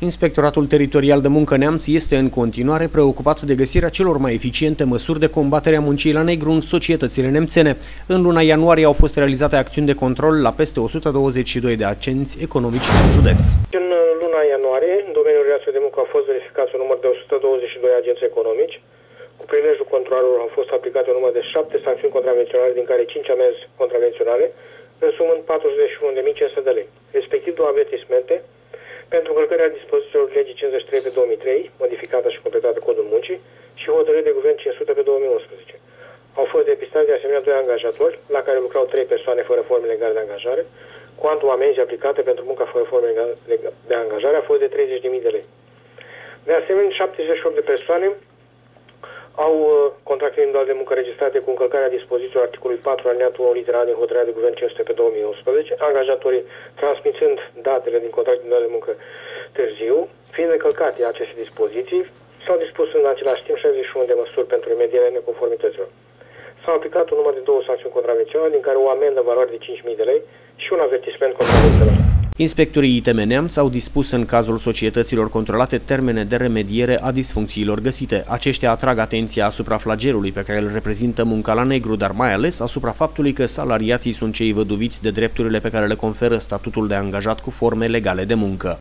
Inspectoratul Teritorial de Muncă Neamț este în continuare preocupat de găsirea celor mai eficiente măsuri de combatere a muncii la negru în societățile nemțene. În luna ianuarie au fost realizate acțiuni de control la peste 122 de agenți economici din județ. În luna ianuarie, în domeniul relației de muncă au fost verificați un număr de 122 agenți economici. Cu prilejul controlelor au fost aplicate un număr de 7 sancțiuni contravenționale, din care 5 amenzi contravenționale, însumând 41.500 de lei, respectiv 2 avertismente pentru încălcarea dispozițiilor legii 53 pe 2003, modificată și completată Codul Muncii, și hotărâri de guvern 500 pe 2011. Au fost depistați de asemenea 2 angajatori, la care lucrau 3 persoane fără forme legale de angajare, cuantul amenzi aplicate pentru munca fără forme de angajare a fost de 30.000 de lei. De asemenea, 78 de persoane au contracte individuale de muncă registrate cu încălcarea dispozițiilor articolului 4 alineatul 1 litera A din hotărârea de guvern 500 pe 2011, angajatorii transmițând datele din contracte individuale de muncă târziu, fiind încălcate aceste dispoziții, s-au dispus în același timp 61 de măsuri pentru remedierea neconformităților. S-au aplicat un număr de 2 sancțiuni contravenționale, din care o amendă în valoare de 5.000 de lei și un avertisment contravențional. Inspectorii ITM Neamț au dispus în cazul societăților controlate termene de remediere a disfuncțiilor găsite. Aceștia atrag atenția asupra flagelului pe care îl reprezintă munca la negru, dar mai ales asupra faptului că salariații sunt cei văduviți de drepturile pe care le conferă statutul de angajat cu forme legale de muncă.